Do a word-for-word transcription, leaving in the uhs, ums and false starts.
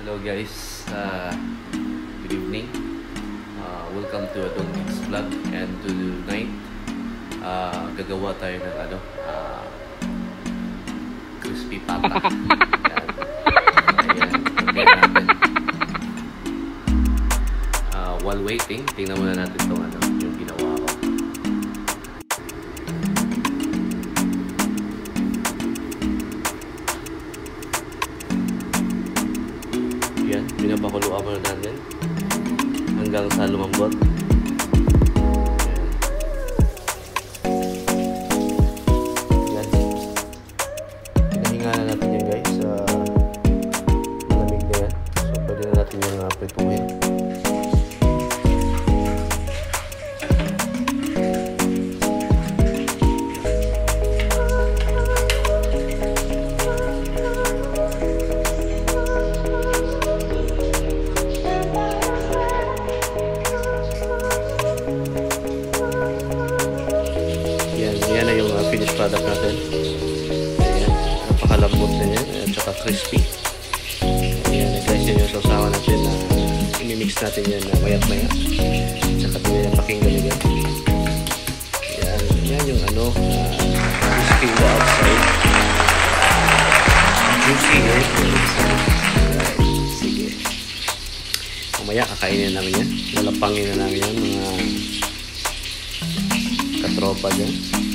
Hello guys, uh, good evening. Uh, welcome to Adong Mix Vlog. And tonight, uh, gagawa tayo ng ano, uh, crispy pata. Ayan. Ayan, okay natin. Uh, while waiting, tingnan muna natin itong ano, yung ginawa ko. Yan, pinapakuluan muna natin hanggang sa lumambot. Yan. Yan. Pinahinga na natin yan guys. Uh, malamig na yan. So pwede na natin yung uh, prituhin. Yan na yung uh, finished product natin. Ayan, napakalambot na yan at saka crispy. Ayan, guys, yun yung sausawan natin na uh, imimix natin yan na uh, mayat maya at saka din yung pakinggan nyo yan. Ayan, yan yung ano uh, crispy on the outside, juicy eh right. Sige, mamaya kakainin namin yan, lalapangin na namin yan mga katropa dyan.